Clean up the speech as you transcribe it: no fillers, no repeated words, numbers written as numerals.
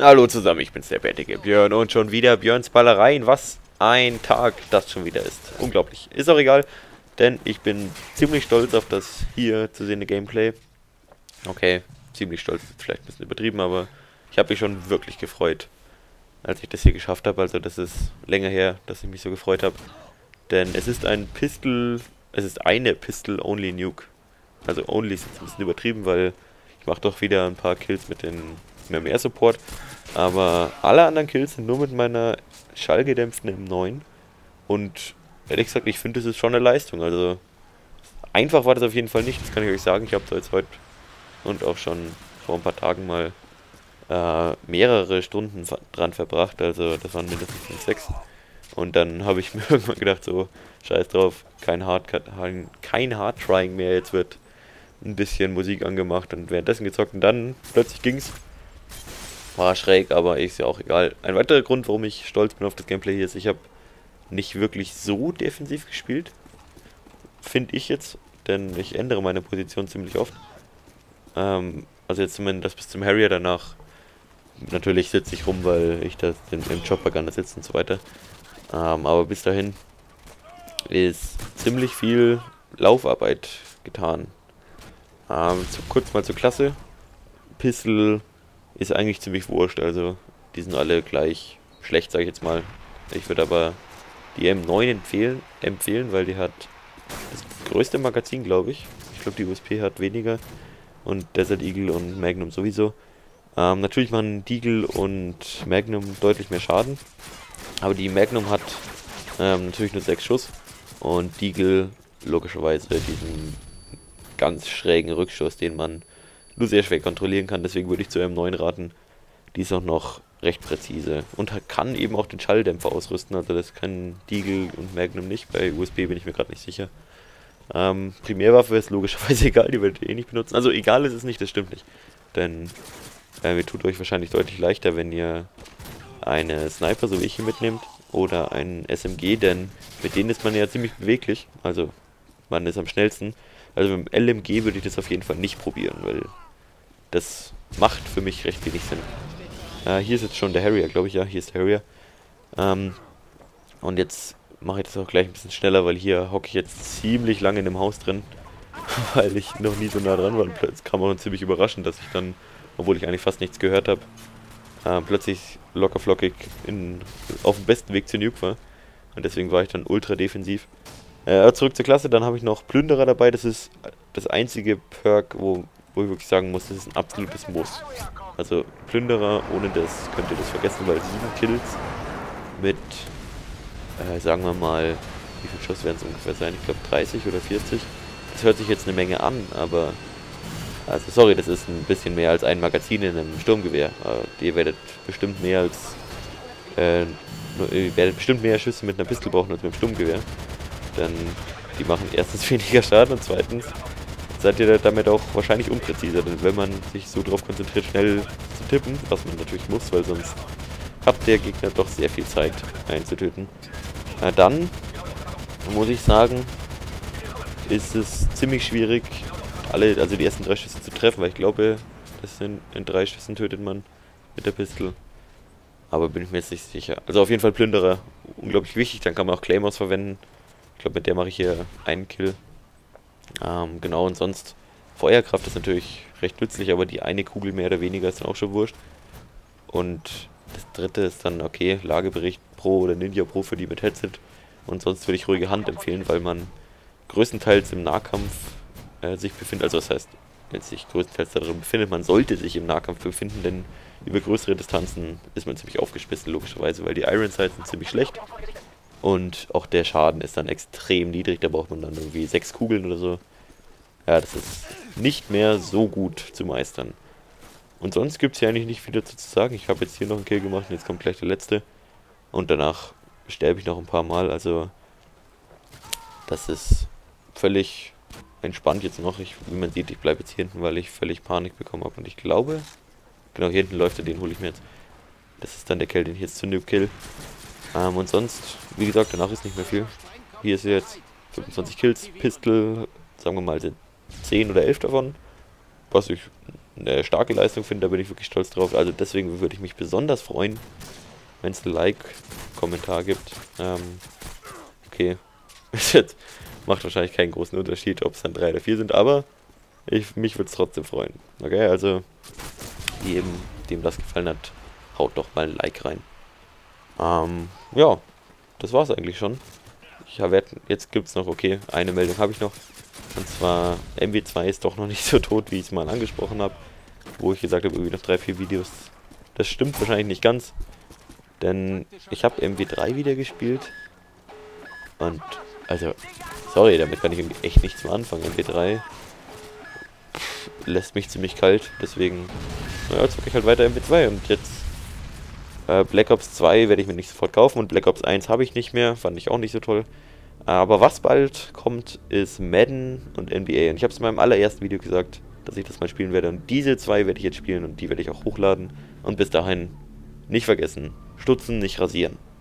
Hallo zusammen, ich bin's, der bärtige Björn und schon wieder Björns Ballereien. Was ein Tag das schon wieder ist. Unglaublich. Ist auch egal, denn ich bin ziemlich stolz auf das hier zu sehende Gameplay. Okay, ziemlich stolz ist vielleicht ein bisschen übertrieben, aber ich habe mich schon wirklich gefreut, als ich das hier geschafft habe. Also das ist länger her, dass ich mich so gefreut habe. Denn es ist eine Pistol-Only-Nuke. Also Only ist jetzt ein bisschen übertrieben, weil ich mache doch wieder ein paar Kills mit dem Air Support. Aber alle anderen Kills sind nur mit meiner schallgedämpften M9. Und ehrlich gesagt, ich finde, das ist schon eine Leistung. Also einfach war das auf jeden Fall nicht, das kann ich euch sagen. Ich habe da jetzt heute und auch schon vor ein paar Tagen mal mehrere Stunden dran verbracht. Also das waren mindestens 5, 6. Und dann habe ich mir irgendwann gedacht, so, scheiß drauf, kein Hard-Trying mehr, jetzt wird ein bisschen Musik angemacht und währenddessen gezockt und dann plötzlich ging's. War schräg, aber ist ja auch egal. Ein weiterer Grund, warum ich stolz bin auf das Gameplay hier ist, ich habe nicht wirklich so defensiv gespielt, finde ich jetzt, denn ich ändere meine Position ziemlich oft. Also jetzt zumindest bis zum Harrier, danach natürlich sitze ich rum, weil ich das im Chopper gerne sitze und so weiter. Aber bis dahin ist ziemlich viel Laufarbeit getan. Kurz mal zur Klasse. Pistol ist eigentlich ziemlich wurscht, also die sind alle gleich schlecht, sage ich jetzt mal. Ich würde aber die M9 empfehlen, weil die hat das größte Magazin, glaube ich. Ich glaube, die USP hat weniger und Desert Eagle und Magnum sowieso. Natürlich machen Deagle und Magnum deutlich mehr Schaden, aber die Magnum hat natürlich nur 6 Schuss und Deagle logischerweise diesen ganz schrägen Rückschuss, den man nur sehr schwer kontrollieren kann. Deswegen würde ich zu M9 raten. Die ist auch noch recht präzise und kann eben auch den Schalldämpfer ausrüsten. Also das kann Deagle und Magnum nicht. Bei USB bin ich mir gerade nicht sicher. Primärwaffe ist logischerweise egal, die werdet ihr eh nicht benutzen. Also egal ist es nicht, das stimmt nicht. Denn ihr tut euch wahrscheinlich deutlich leichter, wenn ihr eine Sniper, so wie ich hier mitnehmt, oder ein SMG, denn mit denen ist man ja ziemlich beweglich. Also man ist am schnellsten. Also mit dem LMG würde ich das auf jeden Fall nicht probieren, weil das macht für mich recht wenig Sinn. Hier ist jetzt schon der Harrier, glaube ich, ja, hier ist der Harrier. Und jetzt mache ich das auch gleich ein bisschen schneller, weil hier hocke ich jetzt ziemlich lange in dem Haus drin, weil ich noch nie so nah dran war. Und plötzlich kam auch ziemlich überraschend, dass ich dann, obwohl ich eigentlich fast nichts gehört habe, plötzlich locker flockig auf dem besten Weg zur Nuke war. Und deswegen war ich dann ultra defensiv. Zurück zur Klasse, dann habe ich noch Plünderer dabei. Das ist das einzige Perk, wo ich wirklich sagen muss, das ist ein absolutes Muss. Also Plünderer, ohne das könnt ihr das vergessen, weil 7 Kills mit, sagen wir mal, wie viel Schuss werden es ungefähr sein? Ich glaube 30 oder 40. Das hört sich jetzt eine Menge an, aber, also sorry, das ist ein bisschen mehr als ein Magazin in einem Sturmgewehr. Ihr werdet bestimmt mehr Schüsse mit einer Pistole brauchen als mit einem Sturmgewehr. Denn die machen erstens weniger Schaden und zweitens seid ihr damit auch wahrscheinlich unpräziser. Denn wenn man sich so darauf konzentriert, schnell zu tippen, was man natürlich muss, weil sonst hat der Gegner doch sehr viel Zeit einzutöten. Dann muss ich sagen, ist es ziemlich schwierig, also die ersten 3 Schüsse zu treffen, weil ich glaube, in 3 Schüssen tötet man mit der Pistole. Aber bin ich mir jetzt nicht sicher. Also auf jeden Fall Plünderer, unglaublich wichtig, dann kann man auch Claymores verwenden. Ich glaube, mit der mache ich hier einen Kill. Genau, und sonst Feuerkraft ist natürlich recht nützlich, aber die eine Kugel mehr oder weniger ist dann auch schon wurscht. Und das dritte ist dann, okay, Lagebericht Pro oder Ninja Pro für die mit Headset. Und sonst würde ich ruhige Hand empfehlen, weil man größtenteils im Nahkampf sich befindet. Also das heißt, jetzt sich größtenteils darin befindet, man sollte sich im Nahkampf befinden, denn über größere Distanzen ist man ziemlich aufgeschmissen, logischerweise, weil die Iron Sights sind ziemlich schlecht. Und auch der Schaden ist dann extrem niedrig, da braucht man dann irgendwie 6 Kugeln oder so. Ja, das ist nicht mehr so gut zu meistern. Und sonst gibt es ja eigentlich nicht viel dazu zu sagen. Ich habe jetzt hier noch einen Kill gemacht und jetzt kommt gleich der letzte. Und danach sterbe ich noch ein paar Mal, also das ist völlig entspannt jetzt noch. Wie man sieht, ich bleibe jetzt hier hinten, weil ich völlig Panik bekommen habe. Und ich glaube, genau hier hinten läuft er, den hole ich mir jetzt. Das ist dann der Kill, den ich jetzt zu Nuke kill. Und sonst, wie gesagt, danach ist nicht mehr viel. Hier ist jetzt 25 Kills, Pistol, sagen wir mal 10 oder 11 davon. was ich eine starke Leistung finde, da bin ich wirklich stolz drauf. Also deswegen würde ich mich besonders freuen, wenn es ein Like-Kommentar gibt. Okay, jetzt macht wahrscheinlich keinen großen Unterschied, ob es dann 3 oder 4 sind, aber mich würde es trotzdem freuen. Okay, also dem das gefallen hat, haut doch mal ein Like rein. Ja, das war's eigentlich schon. Jetzt gibt's noch, okay, eine Meldung habe ich noch. Und zwar, MW2 ist doch noch nicht so tot, wie ich es mal angesprochen habe. Wo ich gesagt habe, irgendwie noch 3, 4 Videos. Das stimmt wahrscheinlich nicht ganz. Denn ich habe MW3 wieder gespielt. Und, also, sorry, damit kann ich irgendwie echt nichts mehr anfangen. MW3 lässt mich ziemlich kalt. Deswegen, naja, zocke ich halt weiter MW2. Und jetzt Black Ops 2 werde ich mir nicht sofort kaufen. Und Black Ops 1 habe ich nicht mehr. Fand ich auch nicht so toll. Aber was bald kommt, ist Madden und NBA. Und ich habe es in meinem allerersten Video gesagt, dass ich das mal spielen werde. Und diese 2 werde ich jetzt spielen und die werde ich auch hochladen. Und bis dahin nicht vergessen, stutzen, nicht rasieren.